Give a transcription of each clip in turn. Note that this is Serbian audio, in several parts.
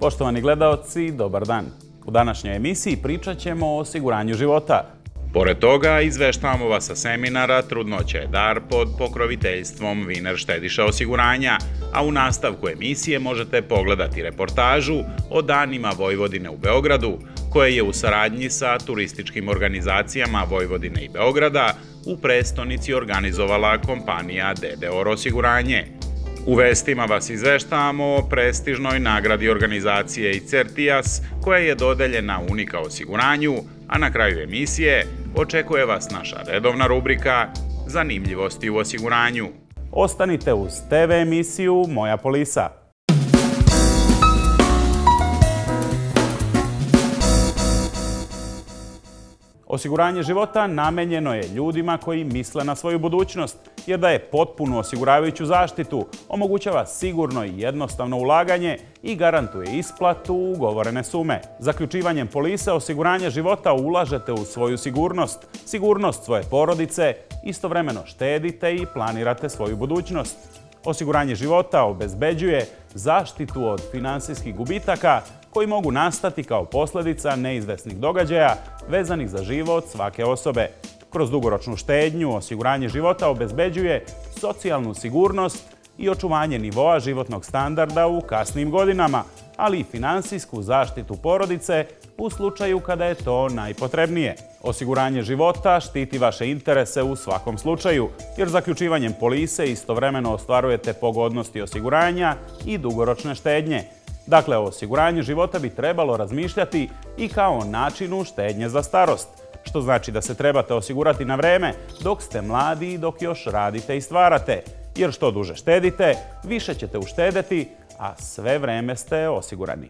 Poštovani gledaoci, dobar dan. U današnjoj emisiji pričat ćemo o osiguranju života. Pored toga, izveštavamo vas sa seminara Trudnoća je dar pod pokroviteljstvom Viner štediša osiguranja, a u nastavku emisije možete pogledati reportažu o danima Vojvodine u Beogradu, koje je u saradnji sa turističkim organizacijama Vojvodine i Beograda u prestonici organizovala kompanija DDOR osiguranje. U vestima vas izveštavamo o prestižnoj nagradi organizacije ICERTIAS koja je dodeljena Unika osiguranju, a na kraju emisije očekuje vas naša redovna rubrika Zanimljivosti u osiguranju. Ostanite uz TV emisiju Moja polisa. Osiguranje života namenjeno je ljudima koji misle na svoju budućnost, jer daje potpunu osiguravajuću zaštitu, omogućava sigurno i jednostavno ulaganje i garantuje isplatu ugovorene sume. Zaključivanjem polise osiguranja života ulažete u svoju sigurnost, sigurnost svoje porodice, istovremeno štedite i planirate svoju budućnost. Osiguranje života obezbeđuje zaštitu od finansijskih gubitaka koji mogu nastati kao posljedica neizvesnih događaja vezanih za život svake osobe. Kroz dugoročnu štednju osiguranje života obezbeđuje socijalnu sigurnost i očuvanje nivoa životnog standarda u kasnim godinama, ali i finansijsku zaštitu porodice u slučaju kada je to najpotrebnije. Osiguranje života štiti vaše interese u svakom slučaju, jer zaključivanjem polise istovremeno ostvarujete pogodnosti osiguranja i dugoročne štednje. Dakle, o osiguranju života bi trebalo razmišljati i kao načinu štednje za starost, što znači da se trebate osigurati na vreme dok ste mladi i dok još radite i stvarate, jer što duže štedite, više ćete uštedeti, a sve vreme ste osigurani.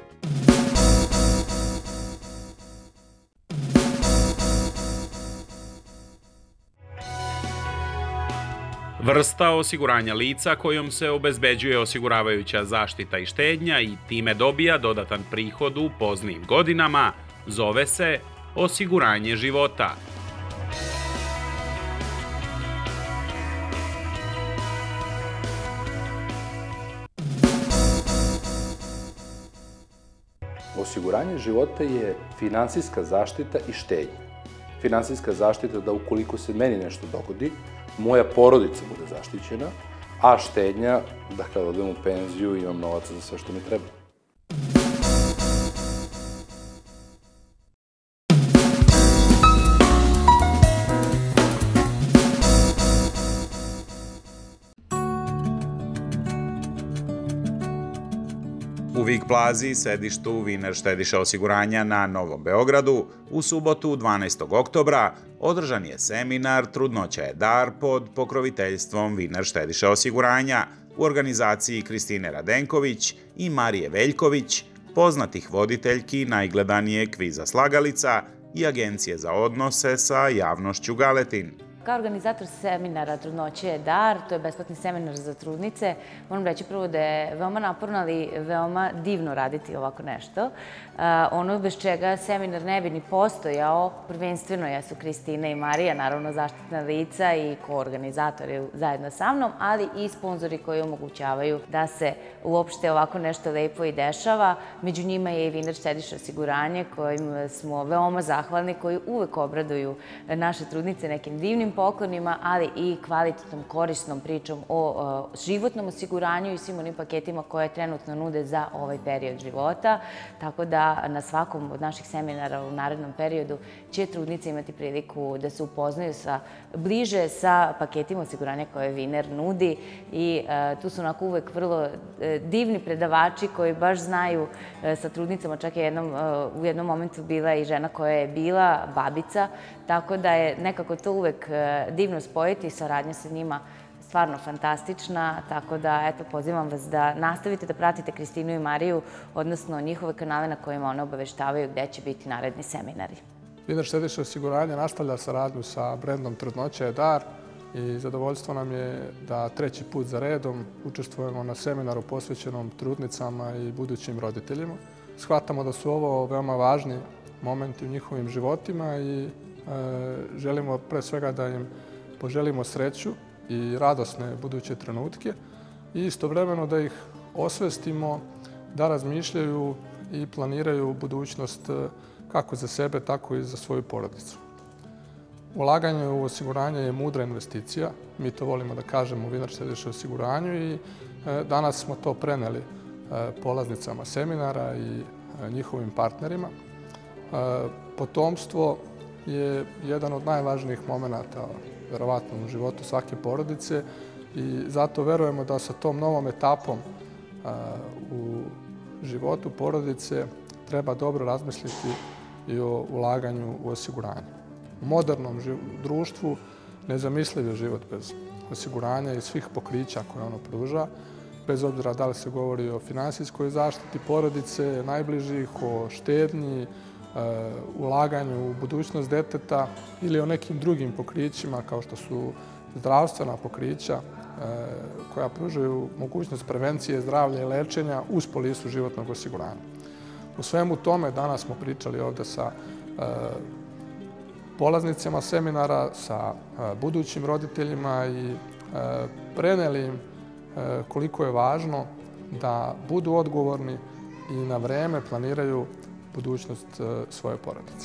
Vrsta osiguranja lica kojom se obezbeđuje osiguravajuća zaštita i štednja i time dobija dodatan prihod u poznijim godinama zove se osiguranje života. Osiguranje života je finansijska zaštita i štednja. Finansijska zaštita da ukoliko se meni nešto dogodi, moja porodica bude zaštićena, a štednja da kada odem u penziju imam novaca za sve što mi treba. U Vig Plazi, sedištu Viner štediša osiguranja na Novom Beogradu, u subotu 12. oktobra održan je seminar Trudnoća je dar pod pokroviteljstvom Viner štediša osiguranja u organizaciji Kristine Radenković i Marije Veljković, poznatih voditeljki najgledanije kviza Slagalica i Agencije za odnose sa javnošću Galetin. Kao organizator seminara Trudnoća je dar, to je besplatni seminar za trudnice, moram reći prvo da je veoma naporno, ali veoma divno raditi ovako nešto. Ono bez čega seminar ne bi ni postojao, prvenstveno jesu Kristina i Marija, naravno zaštitna lica i koorganizatori zajedno sa mnom, ali i sponzori koji omogućavaju da se uopšte ovako nešto lepo i dešava. Među njima je i Viner štediša osiguranje kojim smo veoma zahvalni, koji uvek obraduju naše trudnice nekim divnim poklonima, ali i kvalitetnom, korisnom pričom o životnom osiguranju i svim onim paketima koje trenutno nude za ovaj period života. Tako da na svakom od naših seminara u narednom periodu će trudnice imati priliku da se upoznaju bliže sa paketima osiguranja koje Viner nudi i tu su onako uvek vrlo divni predavači koji baš znaju sa trudnicama, čak je u jednom momentu bila i žena koja je bila babica, tako da je nekako to uvek divno spojiti i saradnja sa njima stvarno fantastična, tako da eto pozivam vas da nastavite da pratite Kristinu i Mariju, odnosno njihove kanale na kojima one obaveštavaju gde će biti naredni seminari. Viner štediša osiguranje nastavlja saradnju sa brendom Trudnoća je dar i zadovoljstvo nam je da treći put za redom učestvujemo na seminaru posvećenom trudnicama i budućim roditeljima. Shvatamo da su ovo veoma važni momenti u njihovim životima i želimo pre svega da im poželimo sreću i radosne buduće trenutke i istovremeno da ih osvestimo da razmišljaju i planiraju budućnost kako za sebe, tako i za svoju porodicu. Ulaganje u osiguranje je mudra investicija. Mi to volimo da kažemo u Vinar štediša osiguranju i danas smo to preneli polaznicama seminara i njihovim partnerima. Potomstvo je jedan od najvažnijih momenta, verovatno, u životu svake porodice i zato verujemo da sa tom novom etapom u životu porodice treba dobro razmisliti i o ulaganju u osiguranje. U modernom društvu nezamisliv je život bez osiguranja i svih pokrića koje ono pruža, bez obzira da li se govori o finansijskoj zaštiti porodice, najbližih, o štednji, ulaganju u budućnost deteta ili o nekim drugim pokrićima kao što su zdravstvena pokrića koja pružaju mogućnost prevencije, zdravlja i lečenja uz polisu životnog osiguranja. U svemu tome danas smo pričali ovde sa polaznicima seminara, sa budućim roditeljima i preneli im koliko je važno da budu odgovorni i na vreme planiraju budućnost svoje porodice.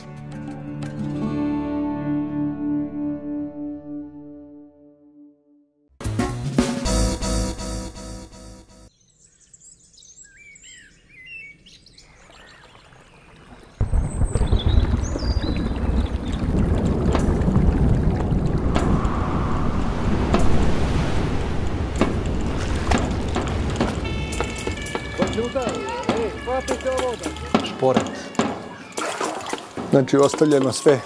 Šporet. Znači, ostavljeno sve.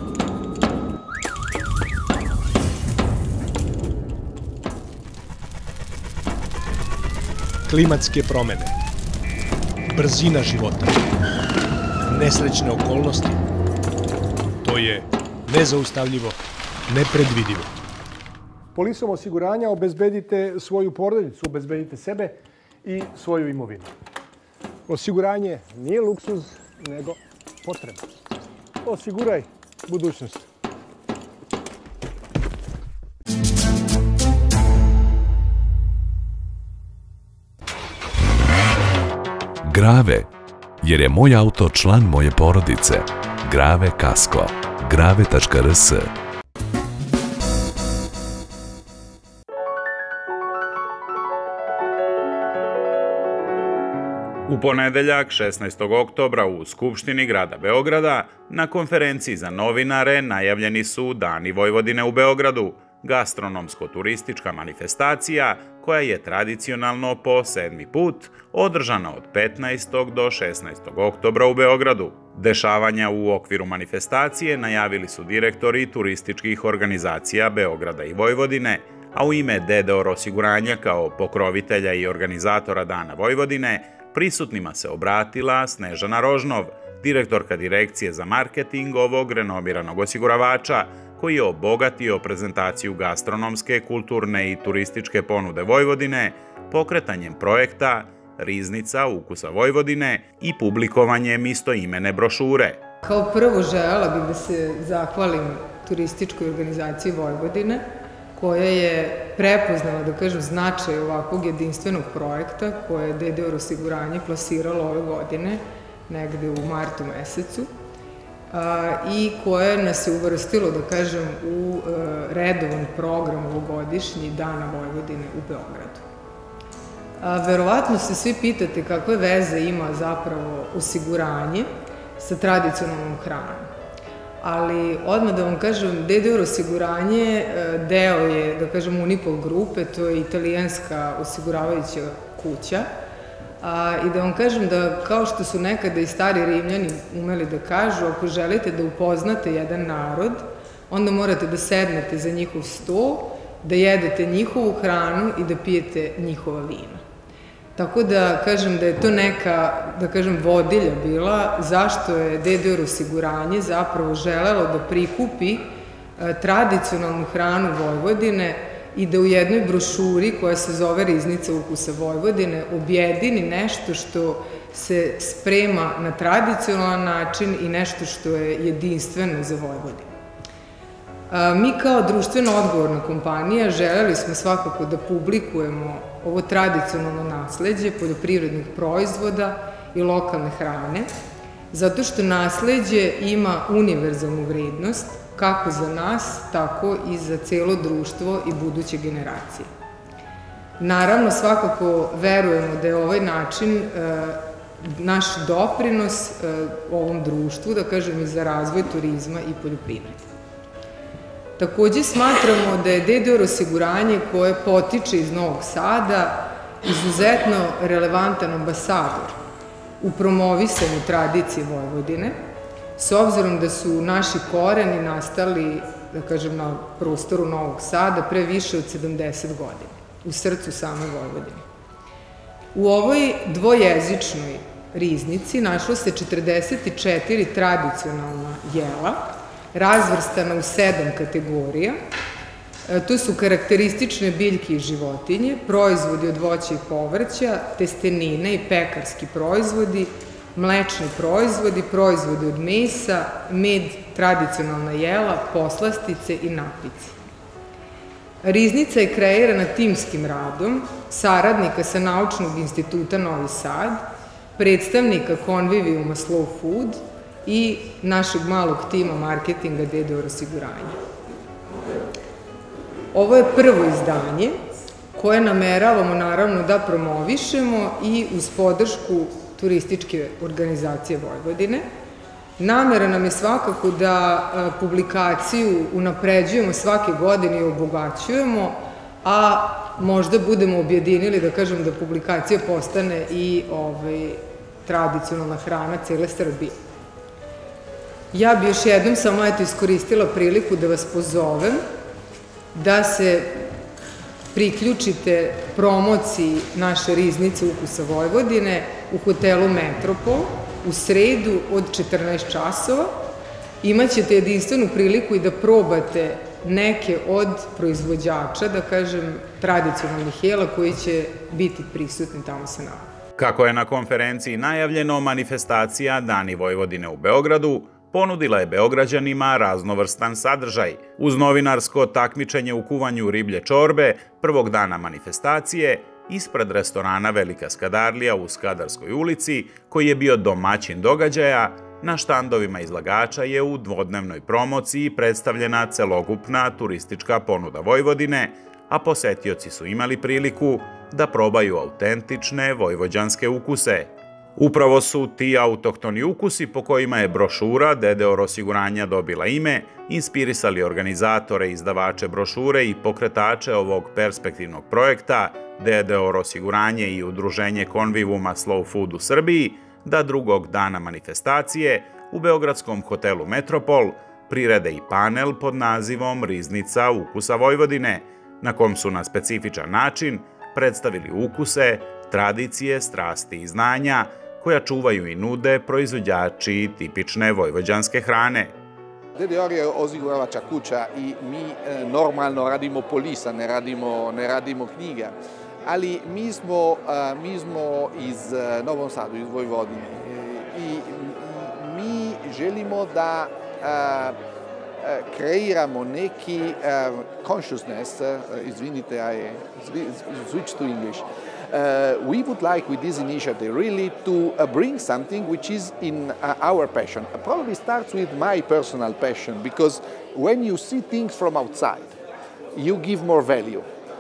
Klimatske promene, brzina života, nesrećne okolnosti. To je nezaustavljivo, nepredvidivo. Polisom osiguranja obezbedite svoju porodicu, obezbedite sebe i svoju imovinu. Osiguranje nije luksuz, nego potreba. Osiguraj budućnost. Grave, jer je moj auto član moje porodice. Grave Kasko. Grave.rs. U ponedeljak, 16. oktobra, u Skupštini grada Beograda, na konferenciji za novinare najavljeni su Dani Vojvodine u Beogradu, gastronomsko-turistička manifestacija koja je tradicionalno po 7. put održana od 15. do 16. oktobra u Beogradu. Dešavanja u okviru manifestacije najavili su direktori turističkih organizacija Beograda i Vojvodine, a u ime DDOR osiguranja kao pokrovitelja i organizatora Dana Vojvodine prisutnima se obratila Snežana Rožnov, direktorka direkcije za marketing ovog renomiranog osiguravača, koji je obogatio prezentaciju gastronomske, kulturne i turističke ponude Vojvodine pokretanjem projekta Riznica ukusa Vojvodine i publikovanjem istoimene brošure. Kao prvo želela bih da se zahvalim turističkoj organizaciji Vojvodine, koja je prepoznala, da kažem, značaj ovakvog jedinstvenog projekta koje je DDOR osiguranje plasiralo ove godine, negde u martu mesecu, i koje nas je uvrstilo, da kažem, u redovan program ovogodišnji Dana Vojvodine u Beogradu. Verovatno se svi pitate kakve veze ima zapravo osiguranje sa tradicionalnom hranom. Ali odmah da vam kažem, DDOR osiguranje deo je, da kažem, Unipol grupe, to je italijanska osiguravajuća kuća. I da vam kažem da, kao što su nekada i stari Rimljani umeli da kažu, ako želite da upoznate jedan narod, onda morate da sednete za njihov sto, da jedete njihovu hranu i da pijete njihova vina. Tako da kažem da je to neka, da kažem, vodilja bila zašto je DDOR osiguranje zapravo želelo da prikupi tradicionalnu hranu Vojvodine i da u jednoj brošuri koja se zove Riznica ukusa Vojvodine objedini nešto što se sprema na tradicionalan način i nešto što je jedinstveno za Vojvodinu. Mi kao društveno odgovorna kompanija želeli smo svakako da publikujemo ovo tradicionalno nasleđe poljoprivrednih proizvoda i lokalne hrane, zato što nasleđe ima univerzalnu vrednost kako za nas, tako i za celo društvo i buduće generacije. Naravno, svakako verujemo da je ovaj način naš doprinos ovom društvu, da kažem, i za razvoj turizma i poljoprivrede. Takođe smatramo da je DDOR osiguranje koje potiče iz Novog Sada izuzetno relevantan ambasador u promovisanju tradicije Vojvodine, s obzirom da su naši koreni nastali, da kažem, na prostoru Novog Sada pre više od 70 godina, u srcu same Vojvodine. U ovoj dvojezičnoj riznici našlo se 44 tradicionalna jela, razvrstana u 7 kategorija. To su karakteristične biljke i životinje, proizvodi od voća i povrća, testenine i pekarski proizvodi, mlečni proizvodi, proizvodi od mesa, med, tradicionalna jela, poslastice i napici. Riznica je kreirana timskim radom saradnika sa Naučnog instituta Novi Sad, predstavnika Conviviuma Slow Food i našeg malog tima marketinga DDOR osiguranja. Ovo je prvo izdanje koje nameravamo naravno da promovišemo i uz podršku Turističke organizacije Vojvodine. Namera nam je svakako da publikaciju unapređujemo svake godine i obogaćujemo, a možda budemo objedinili, da kažem, da publikacija postane i tradicionalna hrana cele Srbije. Ja bi još jednom samo iskoristila priliku da vas pozovem da se priključite promociji naše riznice Ukusa Vojvodine u hotelu Metropol u sredu od 14 časova. Imaćete jedinstvenu priliku i da probate neke od proizvođača, da kažem, tradicionalnih jela koji će biti prisutni tamo sa nama. Kako je na konferenciji najavljeno, manifestacija Dani Vojvodine u Beogradu ponudila je Beograđanima raznovrstan sadržaj. Uz novinarsko takmičenje u kuvanju riblje čorbe prvog dana manifestacije, ispred restorana Velika Skadarlija u Skadarskoj ulici, koji je bio domaćin događaja, na štandovima izlagača je u dvodnevnoj promociji predstavljena celokupna turistička ponuda Vojvodine, a posetioci su imali priliku da probaju autentične vojvođanske ukuse. Upravo su ti autohtoni ukusi po kojima je brošura DDOR osiguranja dobila ime, inspirisali organizatore, izdavače brošure i pokretače ovog perspektivnog projekta DDOR osiguranje i udruženje Conviviuma Slow Food u Srbiji, da drugog dana manifestacije u beogradskom hotelu Metropol prirede i panel pod nazivom Riznica ukusa Vojvodine, na kom su na specifičan način predstavili ukuse, tradicije, strasti i znanja koja čuvaju i nude proizvođači tipične vojvođanske hrane. DDOR je osiguravača kuća i mi normalno radimo polisa, ne radimo knjiga. Ali mi smo iz Novom Sadu, iz Vojvodine i mi želimo da kreiramo neki consciousness, izvinite, I switch to English. We would like with this initiative really to bring something which is in our passion. It probably starts with my personal passion, because when you see things from outside, you give more value.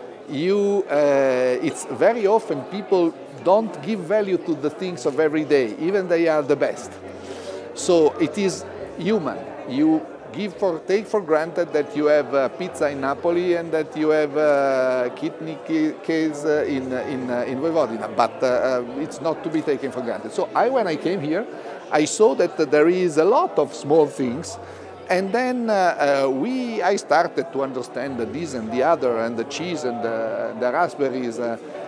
It's very often people don't give value to the things of every day, even they are the best. So it is human. You take for granted that you have pizza in Napoli and that you have kidney case in Vojvodina, but it's not to be taken for granted. So when I came here, I saw that there is a lot of small things. And then I started to understand this and the other, and the cheese and the raspberries,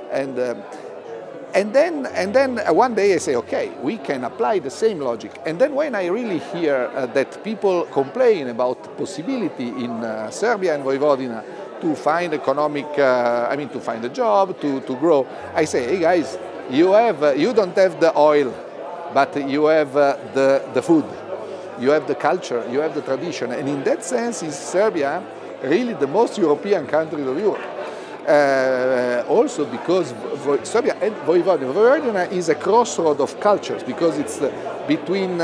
and then one day I say, okay, we can apply the same logic. And then when I really hear that people complain about possibility in Serbia and Vojvodina to find to find a job, to grow, I say, hey guys, you don't have the oil, but you have the food. You have the culture, you have the tradition, and in that sense is Serbia really the most European country of Europe. Also because Serbia and Vojvodina is a crossroad of cultures because it's between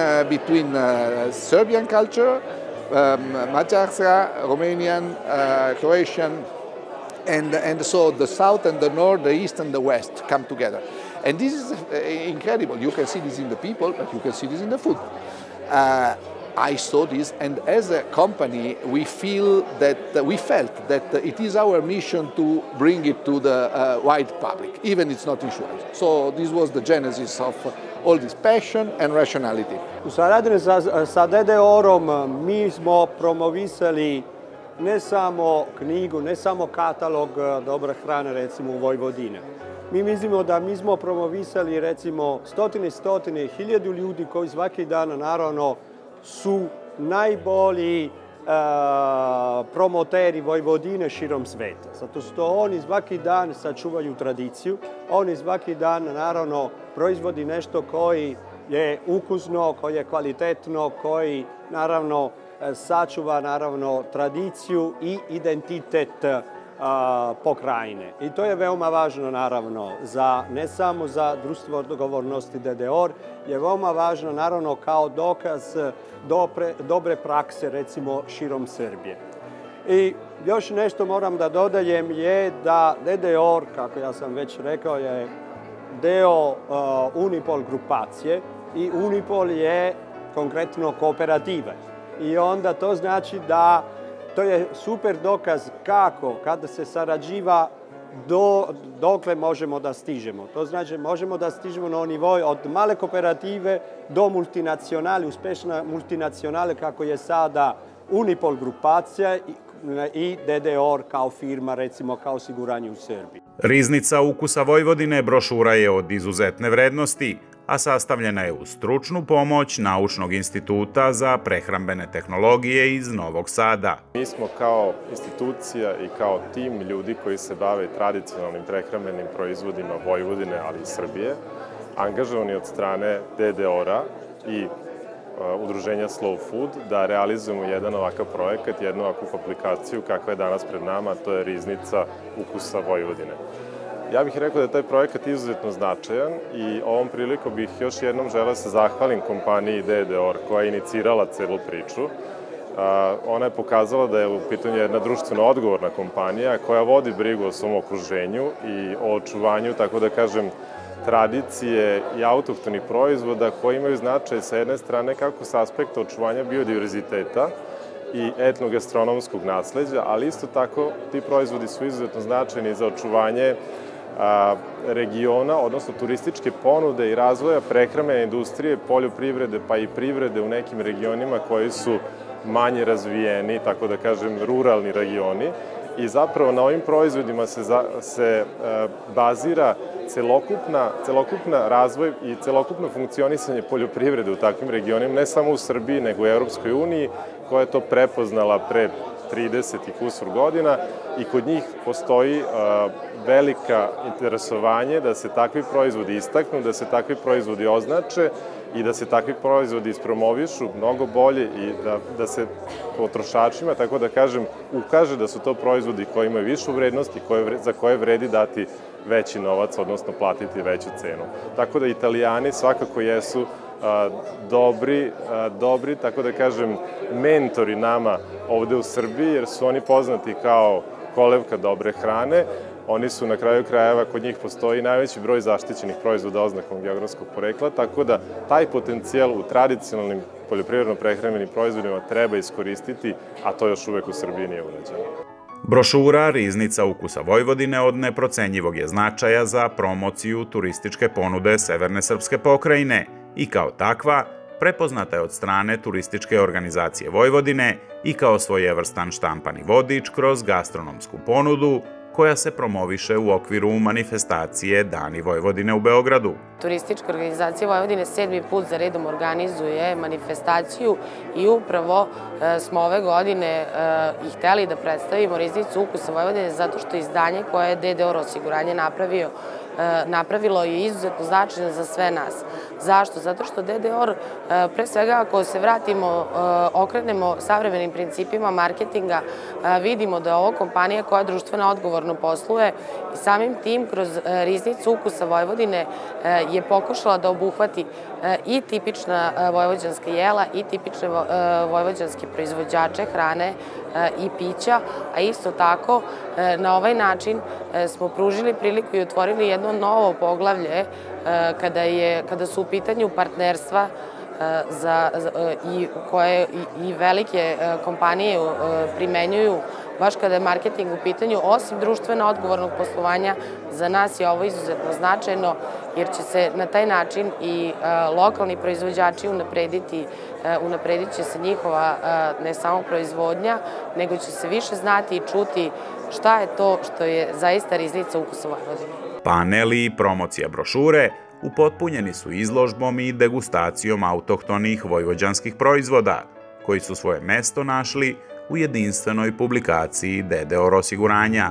Serbian culture, Mađarska, Romanian, Croatian, and so the south and the north, the east and the west come together. And this is incredible. You can see this in the people, but you can see this in the food. I saw this, and as a company, we felt that it is our mission to bring it to the wide public, even it's not insurance. So this was the genesis of all this passion and rationality. U saradnji sa DDOR-om mi smo promovisali ne samo knjigu, ne samo katalog dobre hrane, recimo u Vojvodini. Mi mislimo da mi smo promovisali, recimo, stotine, hiljadu ljudi koji svaki dan, naravno, su najbolji promoteri Vojvodine širom sveta. Zato što oni svaki dan sačuvaju tradiciju, oni svaki dan, naravno, proizvodi nešto koji je ukusno, koji je kvalitetno, koji, naravno, sačuva, naravno, tradiciju i identitet pokrajine. I to je veoma važno, naravno, ne samo za društvo odgovornosti DDOR, je veoma važno, naravno, kao dokaz dobre prakse, recimo, širom Srbije. I još nešto moram da dodajem je da DDOR, kako ja sam već rekao, je deo Unipol grupacije i Unipol je konkretno kooperativa. I onda to znači da to je super dokaz kako, kada se sarađiva, dokle možemo da stižemo. To znači možemo da stižemo na nivou od male kooperative do multinacionale, uspešne multinacionale kako je sada Unipol grupacija i DDOR kao firma, recimo kao osiguranje u Srbiji. Riznica ukusa Vojvodine brošura je od izuzetne vrednosti, a sastavljena je uz stručnu pomoć Naučnog instituta za prehrambene tehnologije iz Novog Sada. Mi smo kao institucija i kao tim ljudi koji se bave tradicionalnim prehrambenim proizvodima Vojvodine, ali i Srbije, angažovani od strane DDOR-a i udruženja Slow Food da realizujemo jedan ovakav projekat, jednu ovakvu aplikaciju kakva je danas pred nama, to je Riznica ukusa Vojvodine. Ja bih rekao da je taj projekat izuzetno značajan i ovom prilikom bih još jednom želeo se zahvalim kompaniji DDOR koja je inicirala celu priču. Ona je pokazala da je u pitanju jedna društveno odgovorna kompanija koja vodi brigu o svom okruženju i o očuvanju, tako da kažem, tradicije i autohtonih proizvoda koji imaju značaj sa jedne strane kako sa aspekta očuvanja biodiverziteta i etnogastronomskog nasleđa, ali isto tako ti proizvodi su izuzetno značajni za očuvanje regiona, odnosno turističke ponude i razvoja prehrambene industrije, poljoprivrede pa i privrede u nekim regionima koji su manje razvijeni, tako da kažem ruralni regioni. I zapravo na ovim proizvodima se bazira celokupna razvoj i celokupno funkcionisanje poljoprivrede u takvim regionima, ne samo u Srbiji, nego u Evropskoj uniji, koja je to prepoznala pre 30 i kusur godina i kod njih postoji velika interesovanje da se takvi proizvodi istaknu, da se takvi proizvodi označe i da se takvi proizvodi ispromovišu mnogo bolje i da se potrošačima, tako da kažem, ukaže da su to proizvodi koji imaju višu vrednost i za koje vredi dati veći novac, odnosno platiti veću cenu. Tako da Italijani svakako jesu dobri, tako da kažem, mentori nama ovde u Srbiji, jer su oni poznati kao kolevka dobre hrane. Oni su na kraju krajeva, kod njih postoji najveći broj zaštićenih proizvoda oznakom geografskog porekla, tako da taj potencijal u tradicionalnim poljoprivredno-prehrambenim proizvodima treba iskoristiti, a to još uvek u Srbiji nije urađeno. Brošura Riznica ukusa Vojvodine od neprocenjivog je značaja za promociju turističke ponude Severne srpske pokrajine i kao takva prepoznata je od strane Turističke organizacije Vojvodine i kao svojevrstan štampani vodič kroz gastronomsku ponudu koja se promoviše u okviru manifestacije Dani Vojvodine u Beogradu. Turistička organizacija Vojvodine 7. put za redom organizuje manifestaciju i upravo smo ove godine i hteli da predstavimo Riznicu ukusa Vojvodine zato što izdanje koje je DDOR osiguranje napravio napravilo je izuzetno značajno za sve nas. Zašto? Zato što DDOR, pre svega ako se vratimo, okrenemo savremenim principima marketinga, vidimo da je ovo kompanija koja društveno odgovorno posluje i samim tim kroz riznicu ukusa Vojvodine je pokušala da obuhvati i tipična vojvođanska jela i tipične vojvođanske proizvođače hrane i pića, a isto tako na ovaj način smo pružili priliku i otvorili jedno novo poglavlje kada su u pitanju partnerstva koje i velike kompanije primenjuju baš kada je marketing u pitanju. Osim društveno odgovornog poslovanja, za nas je ovo izuzetno značajno jer će se na taj način i lokalni proizvođači unapredit će se njihova ne samo proizvodnja, nego će se više znati i čuti šta je to što je zaista riznica ukusa Vojvodine. Paneli i promocija brošure upotpunjeni su izložbom i degustacijom autohtonih vojvođanskih proizvoda, koji su svoje mesto našli u jedinstvenoj publikaciji DDOR osiguranja.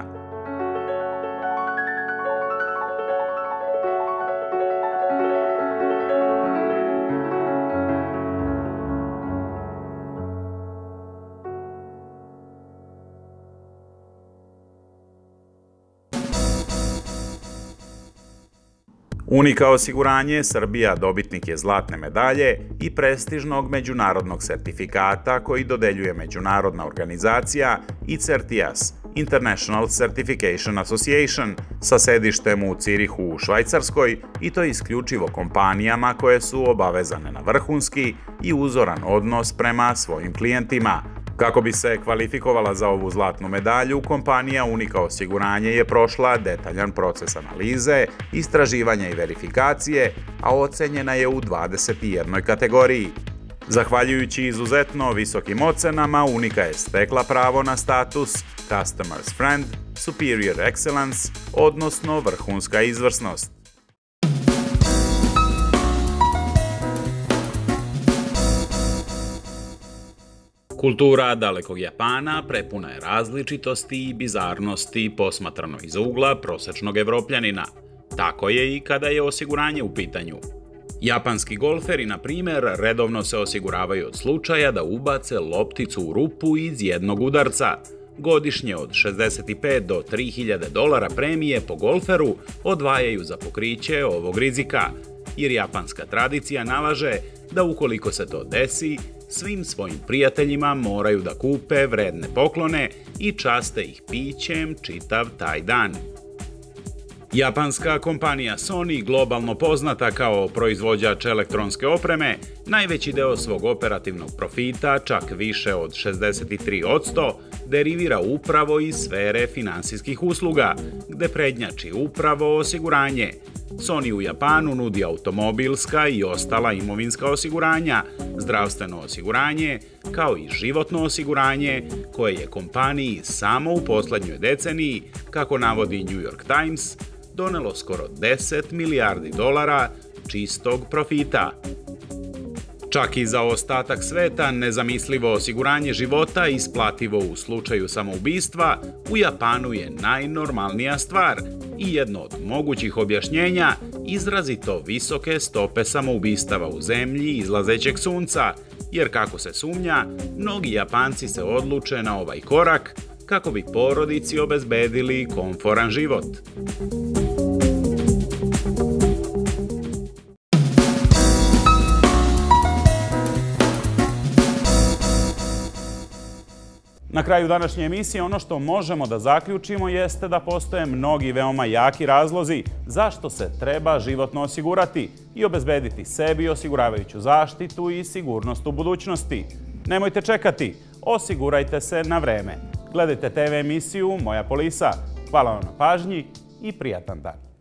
Unika osiguranje Srbija dobitnik je zlatne medalje i prestižnog međunarodnog sertifikata koji dodeljuje međunarodna organizacija ICERTIAS, International Certification Association, sa sedištem u Cirihu u Švajcarskoj, i to isključivo kompanijama koje su obavezane na vrhunski i uzoran odnos prema svojim klijentima. Kako bi se kvalifikovala za ovu zlatnu medalju, kompanija Unika osiguranje je prošla detaljan proces analize, istraživanja i verifikacije, a ocenjena je u 21 kategoriji. Zahvaljujući izuzetno visokim ocenama, Unika je stekla pravo na status Customer's Friend, Superior Excellence, odnosno vrhunska izvrsnost. Kultura dalekog Japana prepuna je različitosti i bizarnosti posmatrano iz ugla prosečnog Evropljanina. Tako je i kada je osiguranje u pitanju. Japanski golferi, na primjer, redovno se osiguravaju od slučaja da ubace lopticu u rupu iz jednog udarca. Godišnje od $65 do $3000 premije po golferu odvajaju za pokriće ovog rizika, jer japanska tradicija nalaže da ukoliko se to desi, svim svojim prijateljima moraju da kupe vredne poklone i časte ih pićem čitav taj dan. Japanska kompanija Sony, globalno poznata kao proizvođač elektronske opreme, najveći deo svog operativnog profita, čak više od 63%, derivira upravo iz sfere finansijskih usluga, gde prednjači upravo osiguranje. Sony u Japanu nudi automobilska i ostala imovinska osiguranja, zdravstveno osiguranje, kao i životno osiguranje, koje je kompaniji samo u poslednjoj deceniji, kako navodi New York Times, donelo skoro $10 milijardi čistog profita. Čak i za ostatak sveta nezamislivo osiguranje života isplativo u slučaju samoubistva u Japanu je najnormalnija stvar i jedno od mogućih objašnjenja izrazito visoke stope samoubistava u zemlji izlazećeg sunca, jer kako se sumnja, mnogi Japanci se odluče na ovaj korak kako bi porodici obezbedili komforan život. Na kraju današnje emisije ono što možemo da zaključimo jeste da postoje mnogi veoma jaki razlozi zašto se treba životno osigurati i obezbediti sebi osiguravajuću zaštitu i sigurnost u budućnosti. Nemojte čekati, osigurajte se na vreme. Gledajte TV emisiju Moja polisa. Hvala vam na pažnji i prijatan dan.